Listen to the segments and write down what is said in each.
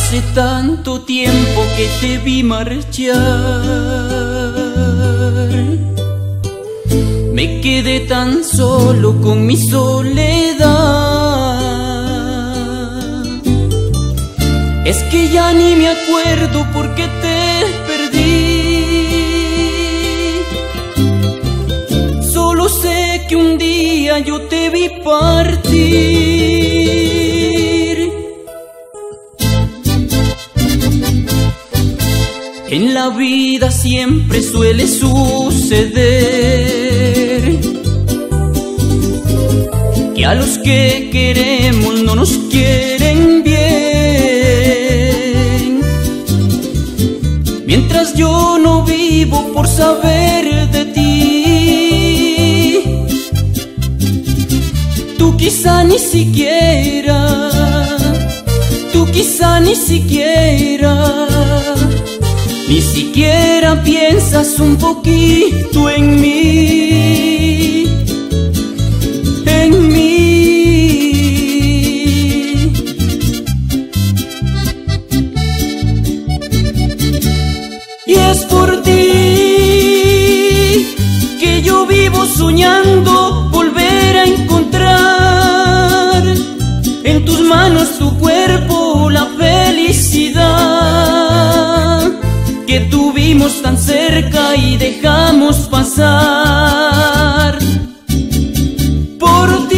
Hace tanto tiempo que te vi marchar, me quedé tan solo con mi soledad. Es que ya ni me acuerdo por qué te perdí. Solo sé que un día yo te vi partir. En la vida siempre suele suceder que a los que queremos no nos quieren bien. Mientras yo no vivo por saber de ti, tú quizá ni siquiera ni siquiera piensas un poquito en mí, en mí. Y es por ti que yo vivo soñando volver a encontrar en tus manos, tu cuerpo, la felicidad que tuvimos tan cerca y dejamos pasar. Por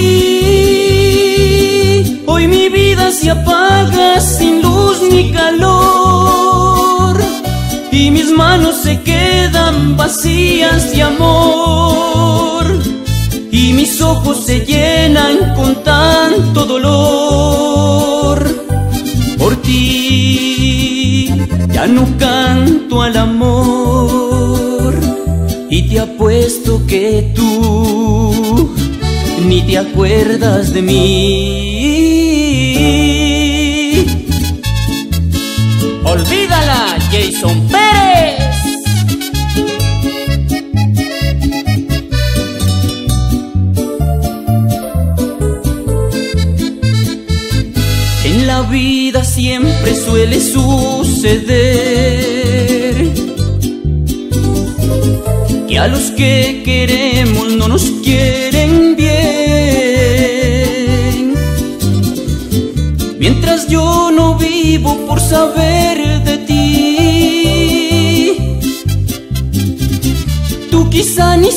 ti hoy mi vida se apaga sin luz ni calor, y mis manos se quedan vacías de amor, y mis ojos se llenan con tanto dolor. Por ti ya no canto al amor, y te apuesto que tú ni te acuerdas de mí. Olvídala, Jason Pérez. En la vida siempre suele suceder que a los que queremos no nos quieren bien. Mientras yo no vivo por saber de ti, tú quizá ni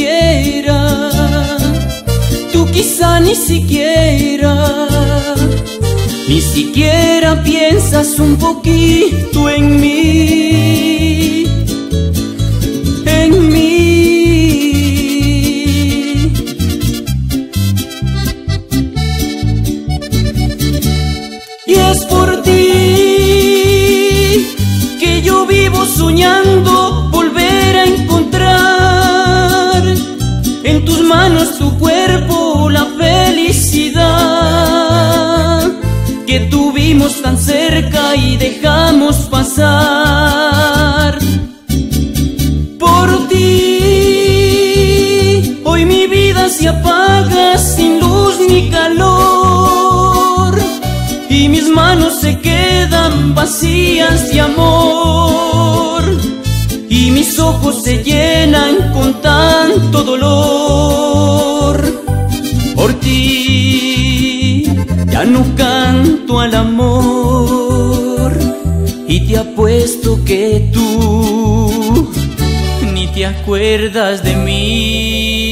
siquiera piensas un poquito en mí, en mí. Y es por ti que yo vivo soñando volver a encontrar en tus manos, tu cuerpo, la felicidad que tuvimos tan cerca y dejamos pasar. Por ti hoy mi vida se apaga sin luz ni calor, y mis manos se quedan vacías de amor, y mis ojos se llenan con tanto dolor. Por ti ya no canto al amor, y te apuesto que tú ni te acuerdas de mí.